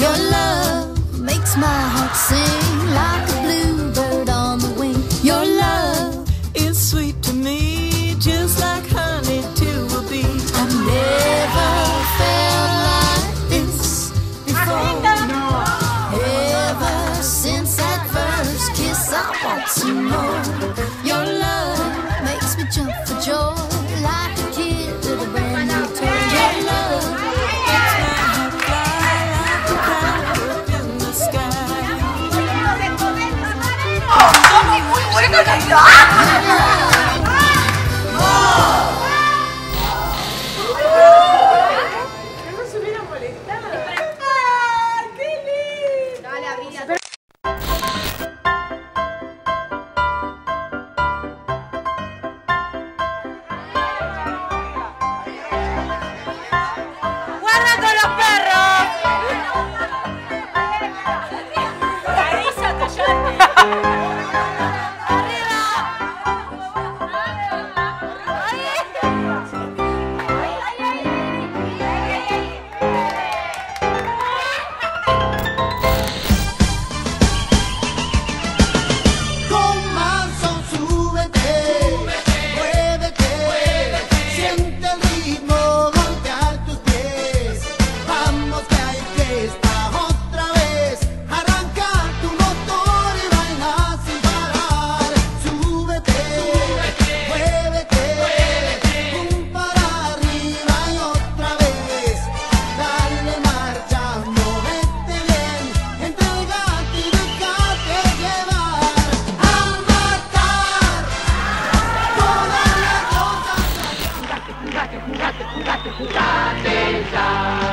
Your love makes my heart sing like a bluebird on the wing. Your love is sweet to me, just like honey to a bee. I've never felt like this before. Ever since that first kiss, I want some more. Your love makes me jump for joy, like a kid with a brand new toy. Your love Makes my heart fly like a kite up in the sky. No se hubiera molestado. ¡Ah, qué lindo! Dale, abrila. ¡Guarda con los perros! ¡Carissa, Coyote! Jugate ya.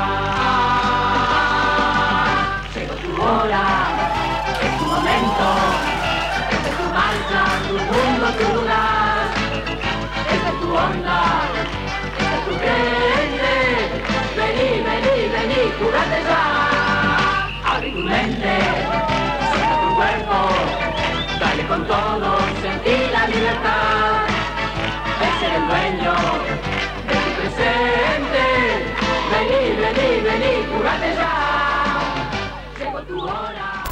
Llegó tu hora, es tu momento. Esta es tu marcha, tu mundo, tu lugar. Esta es tu onda, esta es tu gente. Vení, vení, vení, jugate ya. Abre tu mente, suelta tu cuerpo. Dale con todo, sentí la libertad. Es ser el dueño de tu presente. Vení, vení, vení, jugate ya. Llegó tu hora.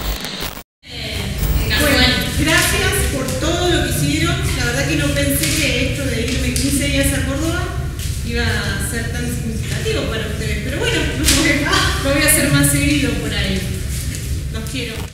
Bueno, gracias por todo lo que hicieron. La verdad que no pensé que esto de irme 15 días a Córdoba iba a ser tan significativo para ustedes. Pero bueno, lo voy a hacer más seguido por ahí. Los quiero.